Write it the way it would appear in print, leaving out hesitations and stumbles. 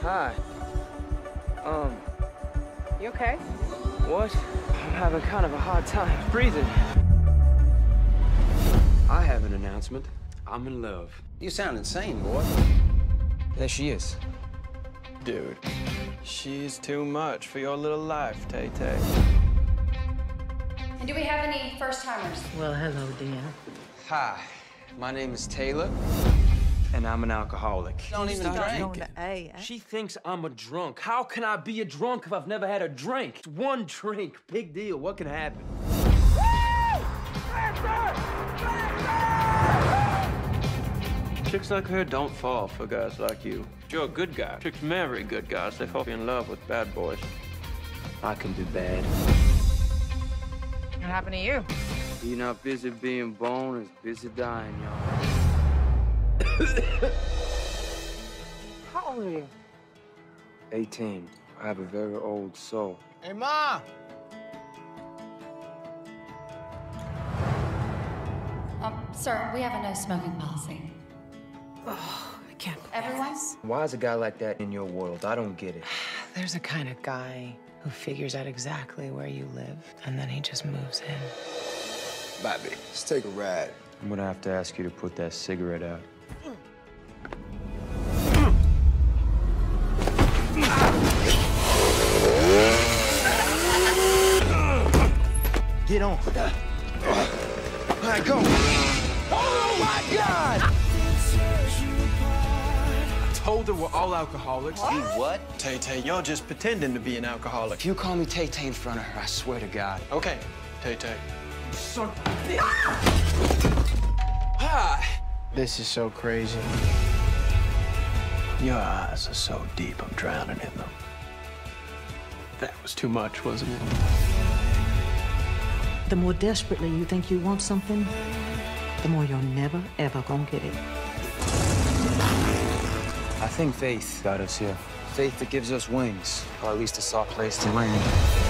Hi. You okay? What? I'm having kind of a hard time breathing. I have an announcement. I'm in love. You sound insane, boy. There she is. Dude, she's too much for your little life, Tay-Tay. And do we have any first-timers? Well, hello, dear. Hi. My name is Taylor, and I'm an alcoholic. Don't even drink. She thinks I'm a drunk. How can I be a drunk if I've never had a drink? It's one drink. Big deal. What can happen? Chicks like her don't fall for guys like you. You're a good guy. Chicks marry good guys. They fall in love with bad boys. I can be bad. What happened to you? You're not busy being born, is busy dying, y'all. How old are you? 18. I have a very old soul. Hey, Ma! Sir, we have a no-smoking policy. Oh, I can't believe Everyone? this. Why is a guy like that in your world? I don't get it. There's a kind of guy who figures out exactly where you live, and then he just moves in. Bobby, let's take a ride. I'm gonna have to ask you to put that cigarette out. Get on. All right, go. Oh, my God! I told her we're all alcoholics. You what? Tay-Tay, you're just pretending to be an alcoholic. If you call me Tay-Tay in front of her, I swear to God. Okay, Tay-Tay. Son. Hi. This is so crazy. Your eyes are so deep, I'm drowning in them. That was too much, wasn't it? The more desperately you think you want something, the more you're never, ever gonna get it. I think faith got us here. Faith that gives us wings, or at least a soft place to land.